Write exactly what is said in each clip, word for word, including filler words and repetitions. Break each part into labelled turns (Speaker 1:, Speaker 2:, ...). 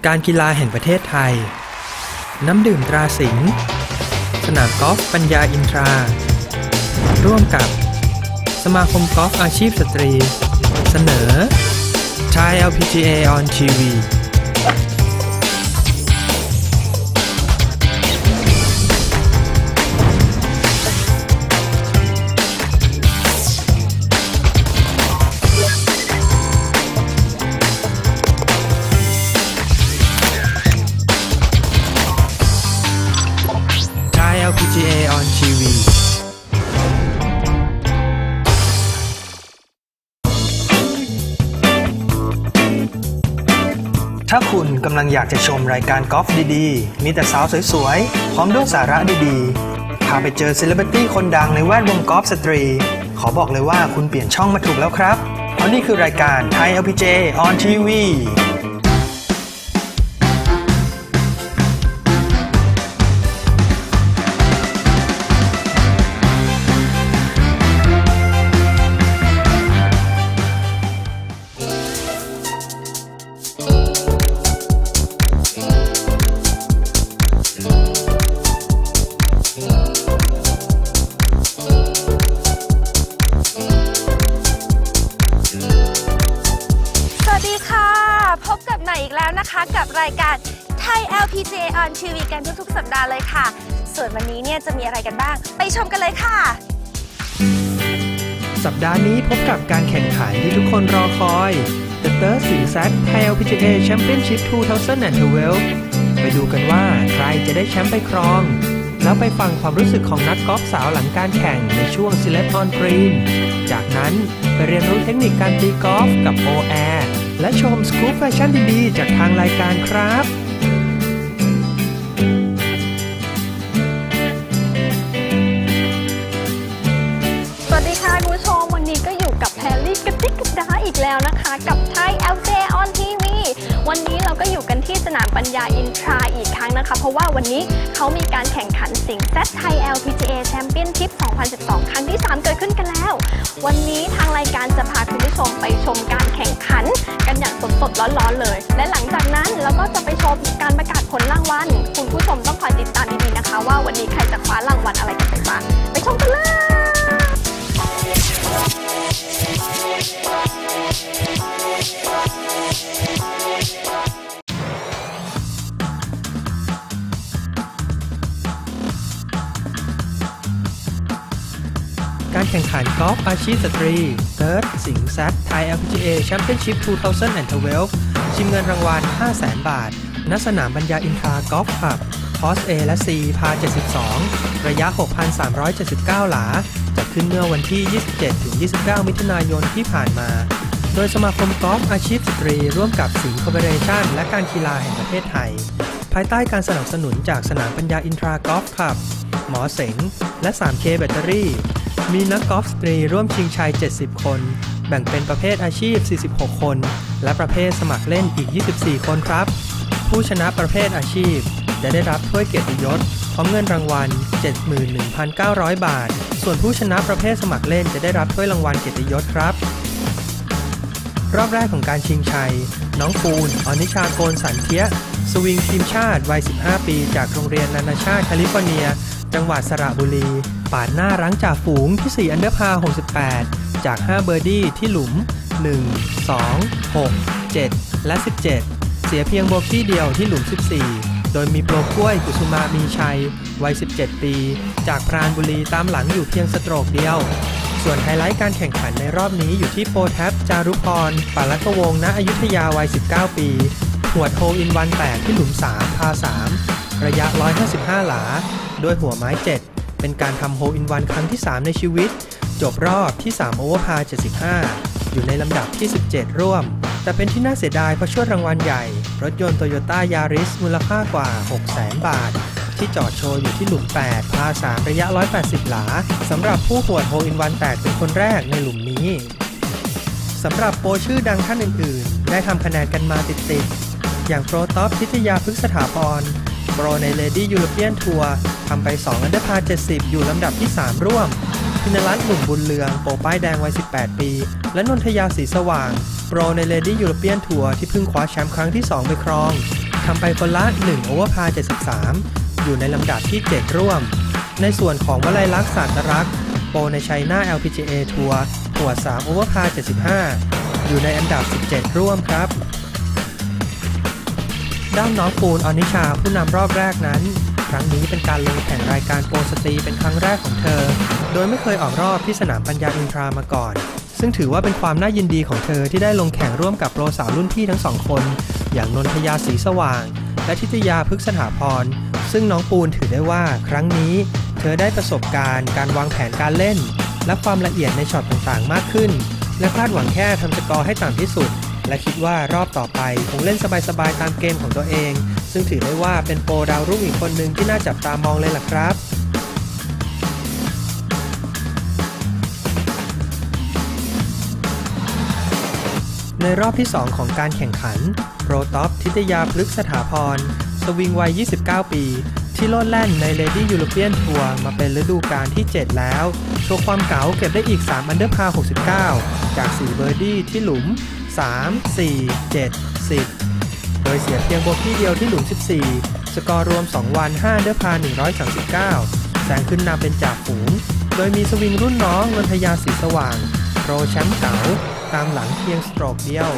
Speaker 1: การกีฬาแห่งประเทศไทยน้ำดื่มตราสิงห์สนามกอล์ฟปัญญาอินทราร่วมกับสมาคมกอล์ฟอาชีพสตรีเสนอ Thai แอล พี จี เอ on ที วีแอล พี จี เอ on ที วีถ้าคุณกำลังอยากจะชมรายการกอล์ฟดีๆมีแต่สาวสวยๆพร้อมด้วยสาระดีๆพาไปเจอเซเลบริตี้คนดังในแวดวงกอล์ฟสตรีขอบอกเลยว่าคุณเปลี่ยนช่องมาถูกแล้วครับเพราะนี่คือรายการ Thai แอล พี จี เอ on ที วี
Speaker 2: กับรายการ Thai แอล พี จี เอ on ที วี กันทุกๆสัปดาห์เลยค่ะส่วนวันนี้เนี่ยจะมีอะไรกันบ้างไปชมกันเลยค่ะ
Speaker 1: สัปดาห์นี้พบกับการแข่งขันที่ทุกคนรอคอย The Third Singset Thai แอล พี จี เอ Championship สองพันสิบสองไปดูกันว่าใครจะได้แชมป์ไปครองแล้วไปฟังความรู้สึกของนักกอล์ฟสาวหลังการแข่งในช่วง Select on Green จากนั้นไปเรียนรู้เทคนิคการตีกอล์ฟกับ โอ แอร์ และชมสกู๊ปแฟชั่นดีๆจากทางรายการครับ
Speaker 2: สวัสดีค่ะคุณผู้ชมวันนี้ก็อยู่กับแพรลี่กระติกกระดาอีกแล้วนะคะกับ Thai แอล พี จี เอ on ที วี วันนี้เราก็อยู่กันที่สนามปัญญาอินทราอีกครั้งนะคะเพราะว่าวันนี้เขามีการแข่งขันสิงห์ Thai แอล พี จี เอ Championship สองพันสิบสอง ครั้งที่สามเกิดขึ้นกันแล้ววันนี้ทางรายการจะพาคุณผู้ชมไปชมการแข่งขันกันอย่างสดๆร้อนๆเลยและหลังจากนั้นเราก็จะไปชมการประกาศผลรางวัลคุณผู้ชมต้องคอยติดตามดีๆนะคะว่าวันนี้ใครจะคว้ารางวัลอะไรกันไปบ้างไปชมกันเลย
Speaker 1: การแข่งขันกอล์ฟอาชีพสตรี Third Singset Thai แอล พี จี เอ Championship สองพันสิบสองชิงเงินรางวัล ห้าแสน บาทณสนามปัญญาอินทรากอล์ฟคลับคอร์ส A และ C พาเจ็ดสิบสองระยะ หกพันสามร้อยเจ็ดสิบเก้า หลาจัดขึ้นเมื่อวันที่ ยี่สิบเจ็ดถึงยี่สิบเก้า มิถุนายนที่ผ่านมาโดยสมาคมกอล์ฟอาชีพสตรีร่วมกับสิงห์คอร์ปอเรชั่นและการกีฬาแห่งประเทศไทยภายใต้การสนับสนุนจากสนามปัญญาอินทรากอล์ฟคลับหมอเสงและ ทรีเค แบตเตอรี่มีนักกอล์ฟสตรีร่วมชิงชัยเจ็ดสิบคนแบ่งเป็นประเภทอาชีพสี่สิบหกคนและประเภทสมัครเล่นอีกยี่สิบสี่คนครับผู้ชนะประเภทอาชีพจะได้รับถ้วยเกียรติยศพร้อมเงินรางวัล เจ็ดหมื่นหนึ่งพันเก้าร้อย บาทส่วนผู้ชนะประเภทสมัครเล่นจะได้รับถ้วยรางวัลเกียรติยศครับรอบแรกของการชิงชัยน้องปูนอนิชาโกนสันเทียสวิงทีมชาติวัยสิบห้าปีจากโรงเรียนนานาชาติแคลิฟอร์เนียจังหวัดสระบุรีปาดหน้ารั้งจ่าฝูงที่สี่อันเดอร์พาร์หกสิบแปดจากห้าเบอร์ดี้ที่หลุมหนึ่ง สอง หก เจ็ดและสิบเจ็ดเสียเพียงโบกี้เดียวที่หลุมสิบสี่โดยมีโปรกล้วยกุสุมามีชัยวัยสิบเจ็ดปีจากปราณบุรีตามหลังอยู่เพียงสโตรกเดียวส่วนไฮไลท์การแข่งขันในรอบนี้อยู่ที่โปรแท็บจารุพรปาลักวงศ์ณอยุธยาวัยสิบเก้าปีหวดโฮลอินวันแตกที่หลุมสามพาสามระยะหนึ่งร้อยห้าสิบห้าหลาโดยหัวไม้เจ็ดเป็นการทำโฮลอินวันครั้งที่สามในชีวิตจบรอบที่สามโอเวอร์พาเจ็ดสิบห้าอยู่ในลำดับที่สิบเจ็ดร่วมแต่เป็นที่น่าเสียดายเพราะช่วงรางวัลใหญ่รถยนต์โตโยต้ายาริสมูลค่ากว่า หกแสน บาทที่จอดโชว์อยู่ที่หลุมแปดพาสามระยะหนึ่งร้อยแปดสิบหลาสำหรับผู้หวดโฮลอินวันแตกเป็นคนแรกในหลุมนี้สำหรับโปรชื่อดังท่านอื่นๆได้ทำคะแนนกันมาติดๆอย่างโปรท็อปทิทยาพฤกษสถาพรโปรใน Lady European Tour ทำไปสองอันเดอร์พาเจ็ดสิบอยู่ลำดับที่สามร่วมพินรัตน์หนุ่มบุญเรืองโปรป้ายแดงวัยสิบแปดปีและนนทยาศรีสว่างโปรใน Lady European Tour ที่เพิ่งคว้าแชมป์ครั้งที่สองไปครองทำไปคนละหนึ่งโอเวอร์พาเจ็ดสิบสามอยู่ในลำดับที่เจ็ดร่วมในส่วนของวลัยลักษณ์สัตรักษ์โปรในไชน่า แอล พี จี เอ ทัวร์หัวดสามโอเวอร์พาเจ็ดสิบห้าอยู่ในอันดับสิบเจ็ดร่วมครับด้านน้องปูนอนิชาผู้นำรอบแรกนั้นครั้งนี้เป็นการลงแข่งรายการโปรสตรีเป็นครั้งแรกของเธอโดยไม่เคยออกรอบที่สนามปัญญาอินทรามาก่อนซึ่งถือว่าเป็นความน่ายินดีของเธอที่ได้ลงแข่งร่วมกับโปรสาวรุ่นพี่ทั้งสองคนอย่างนนทยาศรีสว่างและทิตยาพฤกษสถาพรซึ่งน้องปูนถือได้ว่าครั้งนี้เธอได้ประสบการณ์การวางแผนการเล่นและความละเอียดในช็อตต่างๆมากขึ้นและคาดหวังแค่ทำสกอร์ให้ต่ำที่สุดและคิดว่ารอบต่อไปคงเล่นสบายๆตามเกมของตัวเองซึ่งถือได้ว่าเป็นโปรดาวรุ่งอีกคนหนึ่งที่น่าจับตามองเลยล่ะครับในรอบที่สองของการแข่งขันโปรท็อปทิตยาพฤกษสถาพรสวิงวัยยี่สิบเก้าปีที่โลดแล่นใน Lady European Tour มาเป็นฤดูกาลที่เจ็ดแล้วโชว์ความเก๋าเก็บได้อีกสามอันเดอร์พาหกสิบเก้าจากสี่เบอร์ดี้ที่หลุมสาม สี่ เจ็ด สิบโดยเสียเพียงโบกี้เดียวที่หลุมสิบสี่สกอร์รวมสองวันห้าอันเดอร์พาหนึ่งร้อยสามสิบเก้าแซงขึ้นนำเป็นจ่าฝูงโดยมีสวิงรุ่นน้องนนทยาศรีสว่างโปรแชมป์เก๋าตามหลังเพียงสโตรกเดียว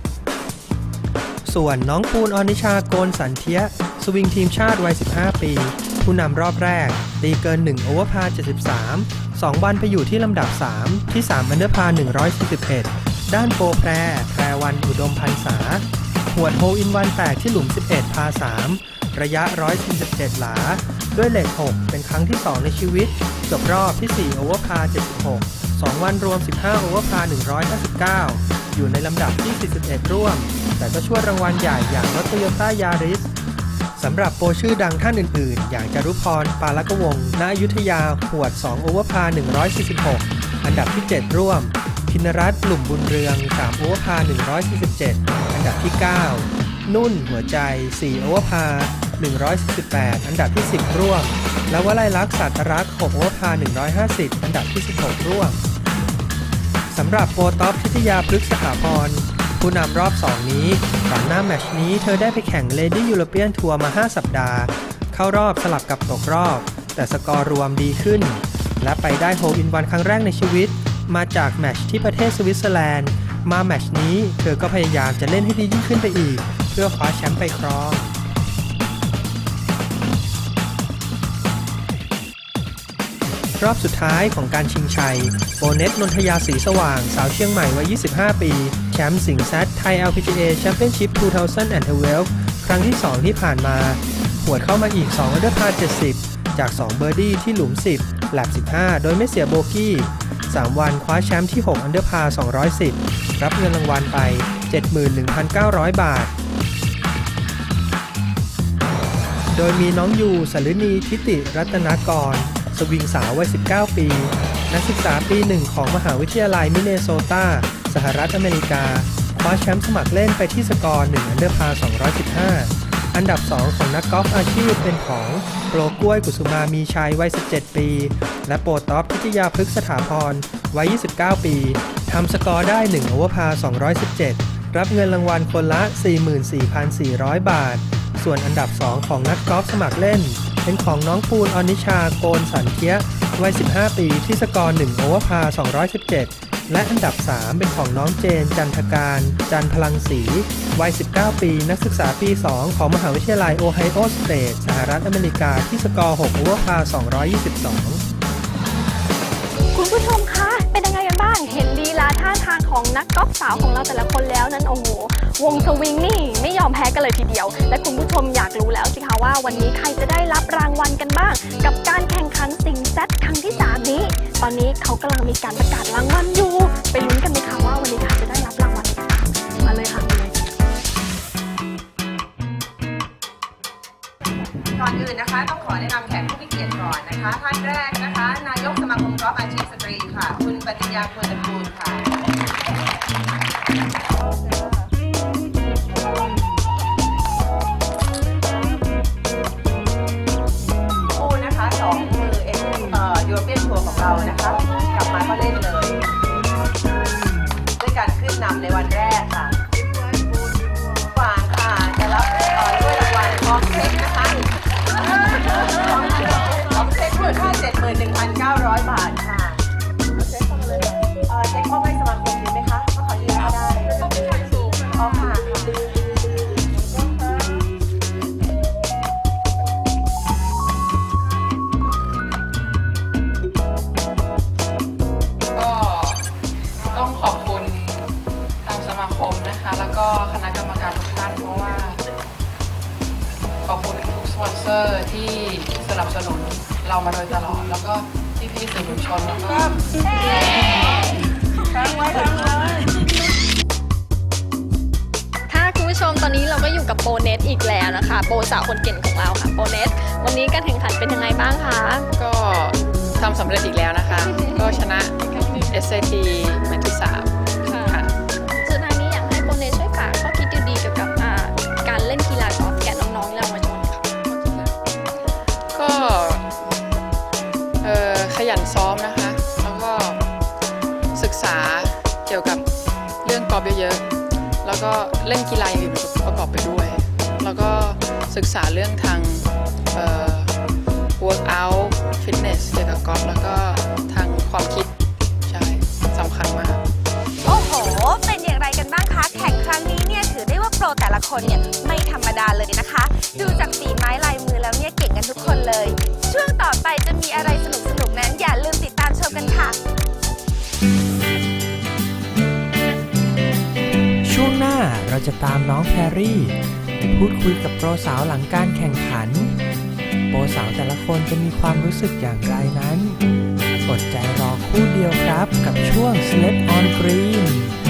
Speaker 1: ส่วนน้องปูนอนิชาโกนสันเทียสวิงทีมชาติวัยสิบห้าปีผู้นำรอบแรกตีเกินหนึ่งโอเวอร์พาเจ็ดสิบสาม สองวันไปอยู่ที่ลำดับสามที่สามอันเดอร์พาหนึ่งร้อยสี่สิบเอ็ดด้านโปรแพรแพรวันอุดมพันษาหวดโฮอินวันแตกที่หลุมสิบเอ็ดพาสามระยะหนึ่งร้อยสี่สิบเจ็ดหลาด้วยเหล็กหกเป็นครั้งที่สองในชีวิตจบรอบที่สี่โอเวอร์พาเจ็ดสิบหกสองวันรวมสิบห้าโอเวอร์พาหนึ่งร้อยห้าสิบเก้าอยู่ในลำดับที่สี่สิบเอ็ดร่วมแต่ก็ช่วยรางวัลใหญ่อย่างรถโตโยต้ายาริสสำหรับโปรชื่อดังท่านอื่นๆอย่างจารุพรปาลกวงศ์ณอยุธยาหวดสองโอเวอร์พาหนึ่งร้อยสี่สิบหกอันดับที่เจ็ดร่วมพินรัตน์หลุ่มบุญเรืองสามโอเวอร์พาหนึ่งร้อยสี่สิบเจ็ดอันดับที่เก้านุ่นหัวใจสี่โอเวอร์พาหนึ่งร้อยสี่สิบแปดอันดับที่สิบร่วมและวลัยลักษณ์สัตรักษ์หกโอเวอร์พาหนึ่งร้อยห้าสิบอันดับที่สิบหกร่วมสำหรับโปรท็อปทิตยาพฤกษสถาพรผู้นำรอบสองนี้ก่อนหน้าแมตช์นี้เธอได้ไปแข่ง Lady European Tour มาห้าสัปดาห์เข้ารอบสลับกับตกรอบแต่สกอร์รวมดีขึ้นและไปได้โฮลอินวันครั้งแรกในชีวิตมาจากแมตช์ที่ประเทศสวิตเซอร์แลนด์มาแมตช์นี้เธอก็พยายามจะเล่นให้ดียิ่งขึ้นไปอีกเพื่อคว้าแชมป์ไปครองรอบสุดท้ายของการชิงชัยโบเน็ตนนทยาศรีสว่างสาวเชียงใหม่วัยยี่สิบห้าปีแชมป์สิงห์แซดไทย แอล พี จี เอ Championship สองพันสิบเอ็ดครั้งที่สองที่ผ่านมาหวดเข้ามาอีกสองอันเดอร์พาเจ็ดสิบจากสองเบอร์ดี้ที่หลุมสิบแลปสิบห้าโดยไม่เสียโบกี้สามวันคว้าแชมป์ที่หกอันเดอร์พาสองร้อยสิบรับเงินรางวัลไป เจ็ดหมื่นหนึ่งพันเก้าร้อย บาทโดยมีน้องยูสฤณีทิติรัตนกรสวิงสาววัยสิบเก้าปีนักศึกษาปีหนึ่งของมหาวิทยาลัยมินเนโซตาสหรัฐอเมริกาคว้าแชมป์สมัครเล่นไปที่สกอร์หนึ่งอันเดอร์พาสองร้อยสิบห้าอันดับสองของนักกอล์ฟอาชีพเป็นของโปรกล้วยกุสุมามีชัยวัยสิบเจ็ดปีและโปรท็อปทิตยาพฤกษสถาพรวัยยี่สิบเก้าปีทำสกอร์ได้หนึ่งโอเวอร์พาสองร้อยสิบเจ็ดรับเงินรางวัลคนละ สี่หมื่นสี่พันสี่ร้อย บาทส่วนอันดับสองของนักกอล์ฟสมัครเล่นเป็นของน้องปูนอนิชาโกนสันเทียวัยสิบห้าปีที่สกอร์หนึ่งโอเวอร์พาสองร้อยสิบเจ็ดและอันดับสามเป็นของน้องเจนจันทการจันพลังศรีวัยสิบเก้าปีนักศึกษาปีสองของมหาวิทยาลัยโอไฮโอสเตทสหรัฐอเมริกาที่สกอร์หกโอเวอร์พาสองร้อยยี่สิบสอง
Speaker 2: คุณผู้ชมคะเป็นยังไงกันบ้างเห็นลีลาท่าทางของนักกอล์ฟสาวของเราแต่ละคนแล้วนั้นโอ้โหวงสวิงนี่ไม่ยอมแพ้กันเลยทีเดียวและคุณผู้ชมอยากรู้แล้วสิคะว่าวันนี้ใครจะได้รับรางวัลกันบ้างกับการแข่งขันสิงห์แซดครั้งที่สามนี้ตอนนี้เขากำลังมีการประกาศรางวัลอยู่ไปลุ้นกันไหมคะว่าวันนี้ใครจะได้รับรางวัลมาเลยค่ะ
Speaker 3: ก่อนอื่นนะคะต้องขอแนะนำแขกผู้มีเกียรติก่อนนะคะท่านแรกนะคะนายกสมาคมกอล์ฟอาชีพสตรีค่ะคุณปฏิญญา ควรตระกูลค่ะคู่นะคะสองมือเอ็กซ์เอ่อยูโรเปียนทัวร์ของเรานะคะกลับมาก็เล่นเลยด้วยการขึ้นนำในวันแรกค่ะฝางค่ะจะรับเอ่อด้วยของเช็คนะคะของเช็คมูลค่า เจ็ดหมื่นหนึ่งพันเก้าร้อย บาทค่ะเอาเช็คเข้ามาเลยเออเช็คเข้าให้สมาคมดีไหมคะก็ขอยืมก็ได้อ๋อค่ะ
Speaker 4: ต้องขอบคุณทางสมาคมนะคะแล้วก็คณะกรรมการทุกท่านเพราะว่าขอบคุณทุกสปอนเซอร์ที่สนับสนุนเรามาโดยตลอดแล้วก็พี่ๆสื่อมวลชนแล้วก็ค้างไว้ค้างไว้
Speaker 2: ค่ะคุณผู้ชมตอนนี้เราก็อยู่กับโปรเนตอีกแล้วนะคะโปรสาวคนเก่งของเราค่ะโปรเนตวันนี้การแข่งขันเป็นยังไงบ้างคะ
Speaker 4: ก็ทำสำเร็จอีกแล้วนะคะก็ชนะ เอส เอ ที แมตช์ที่สามค่ะ
Speaker 2: สุดท้ายนี้อยากให้โปรเนตช่วยฝากข้อคิดดีๆเกี่ยวกับการเล่นกีฬากอล์ฟแก่น้องๆเยาวชน
Speaker 4: ก็ขยันซ้อมนะคะแล้วก็ศึกษาเกี่ยวกับเรื่องกอล์ฟเยอะๆแล้วก็เล่นกีฬาอื่นประกอบไปด้วยแล้วก็ศึกษาเรื่องทางเอ่อ workout fitness เกี่ยวกับกอล์ฟแล้วก็ทางความคิดใช่สำคัญมาก
Speaker 5: โอ้โหเป็นอย่างไรกันบ้างคะแข่งครั้งนี้เนี่ยถือได้ว่าโปรแต่ละคนเนี่ยไม่ธรรมดาเลยนะคะดูจากฝีไม้ลายมือแล้วเนี่ยเก่งกันทุกคนเลยช่วงต่อไปจะมีอะไรสนุกๆนั้นอย่าลืมติดตามชมกันค่ะ
Speaker 1: ช่วงหน้าเราจะตามน้องแพรรี่ไปพูดคุยกับโปรสาวหลังการแข่งขันโปรสาวแต่ละคนจะมีความรู้สึกอย่างไรนั้นอดใจรอคู่เดียวครับกับช่วง Slip on Green